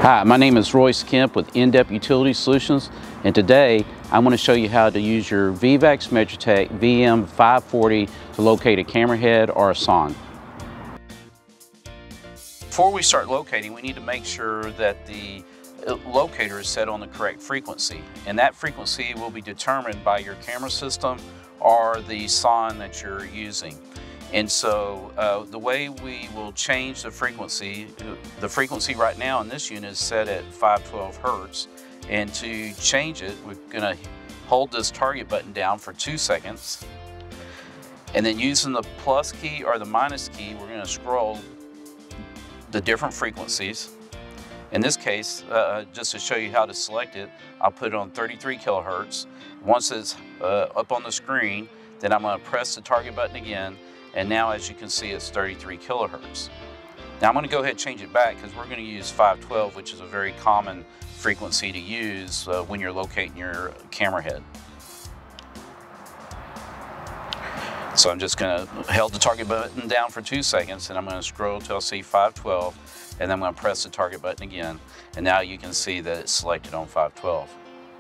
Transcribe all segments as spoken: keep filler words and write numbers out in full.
Hi, my name is Royce Kemp with In-Depth Utility Solutions, and today I want to show you how to use your V VEX Metrotech V M five forty to locate a camera head or a sonde. Before we start locating, we need to make sure that the locator is set on the correct frequency, and that frequency will be determined by your camera system or the sonde that you're using. And so uh, the way we will change the frequency, the frequency right now in this unit is set at five twelve hertz. And to change it, we're gonna hold this target button down for two seconds. And then using the plus key or the minus key, we're gonna scroll the different frequencies. In this case, uh, just to show you how to select it, I'll put it on thirty-three kilohertz. Once it's uh, up on the screen, then I'm gonna press the target button again. And now, as you can see, it's thirty-three kilohertz. Now I'm going to go ahead and change it back because we're going to use five twelve, which is a very common frequency to use uh, when you're locating your camera head. So I'm just going to hold the target button down for two seconds, and I'm going to scroll till I see five twelve, and then I'm going to press the target button again. And now you can see that it's selected on five twelve.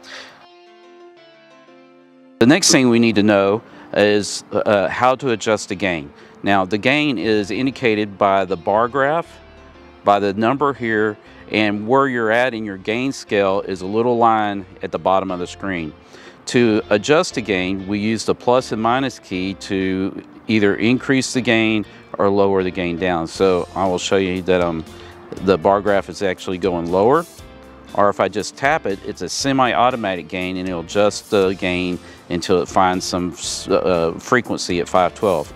The next thing we need to know is uh, how to adjust the gain. Now the gain is indicated by the bar graph, by the number here, and where you're at in your gain scale is a little line at the bottom of the screen. To adjust the gain, we use the plus and minus key to either increase the gain or lower the gain down. So I will show you that um, the bar graph is actually going lower, or if I just tap it, it's a semi-automatic gain and it'll adjust the gain until it finds some uh, frequency at five twelve.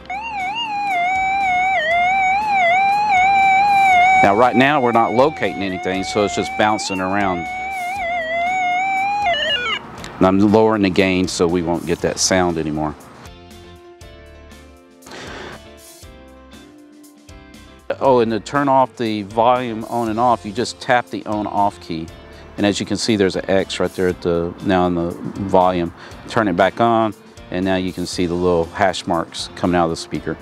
Now right now we're not locating anything, so it's just bouncing around. And I'm lowering the gain so we won't get that sound anymore. Oh, and to turn off the volume on and off, you just tap the on off key. And as you can see, there's an X right there at the now in the volume. Turn it back on, and now you can see the little hash marks coming out of the speaker.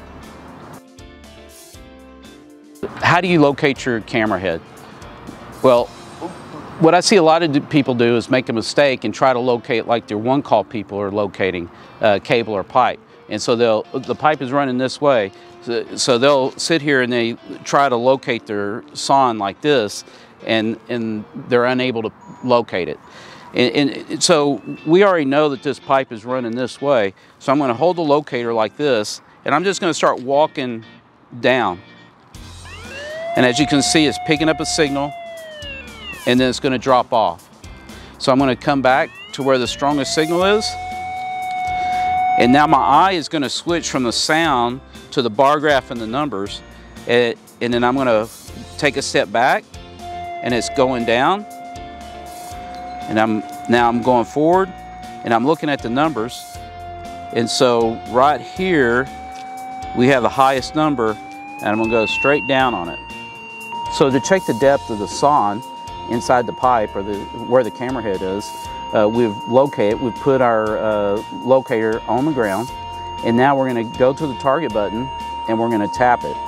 How do you locate your camera head? Well, what I see a lot of people do is make a mistake and try to locate like their one call people are locating uh, cable or pipe. And so they'll, the pipe is running this way, so, so they'll sit here and they try to locate their sonde like this, and, and they're unable to locate it. And, and so we already know that this pipe is running this way, so I'm going to hold the locator like this, and I'm just going to start walking down. And as you can see, it's picking up a signal, and then it's going to drop off. So I'm going to come back to where the strongest signal is, and now my eye is going to switch from the sound to the bar graph and the numbers, and, and then I'm going to take a step back, and it's going down, and I'm now I'm going forward, and I'm looking at the numbers, and so right here we have the highest number, and I'm going to go straight down on it. So to check the depth of the sonde inside the pipe, or the where the camera head is, uh, we've located, we've put our uh, locator on the ground, and now we're going to go to the target button and we're going to tap it.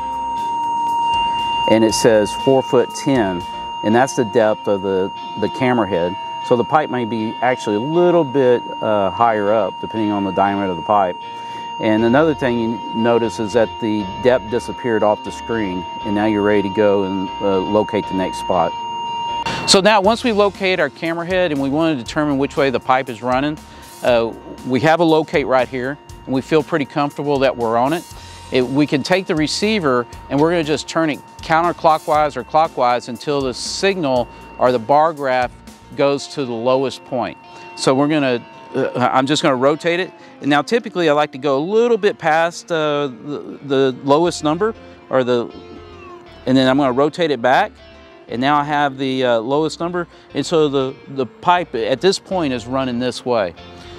And it says four foot ten, and that's the depth of the, the camera head. So the pipe may be actually a little bit uh, higher up, depending on the diameter of the pipe. And another thing you notice is that the depth disappeared off the screen, and now you're ready to go and uh, locate the next spot. So now once we locate our camera head and we want to determine which way the pipe is running, uh, we have a locate right here, and we feel pretty comfortable that we're on it. It, we can take the receiver and we're going to just turn it counterclockwise or clockwise until the signal or the bar graph goes to the lowest point. So we're going to, uh, I'm just going to rotate it. And now typically I like to go a little bit past uh, the, the lowest number, or the, and then I'm going to rotate it back. And now I have the uh, lowest number. And so the, the pipe at this point is running this way.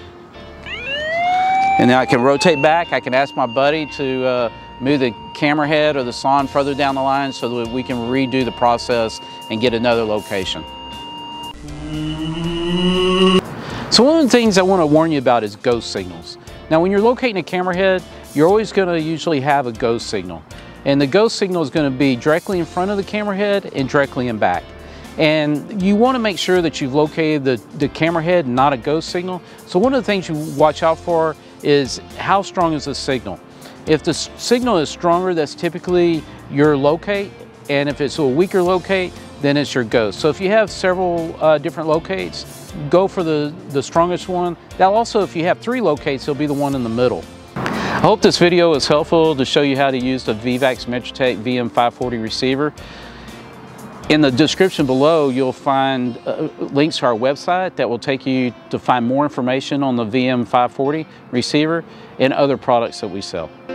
And now I can rotate back. I can ask my buddy to uh, move the camera head or the sonde further down the line so that we can redo the process and get another location. So one of the things I want to warn you about is ghost signals. Now when you're locating a camera head, you're always going to usually have a ghost signal. And the ghost signal is going to be directly in front of the camera head and directly in back. And you want to make sure that you've located the, the camera head and not a ghost signal. So one of the things you watch out for is how strong is the signal. If the signal is stronger, that's typically your locate, and if it's a weaker locate, then it's your ghost. So if you have several uh, different locates, go for the, the strongest one. Now also, if you have three locates, it'll be the one in the middle. I hope this video was helpful to show you how to use the V VAX Metrotech V M five forty receiver. In the description below, you'll find uh, links to our website that will take you to find more information on the V M five forty receiver and other products that we sell.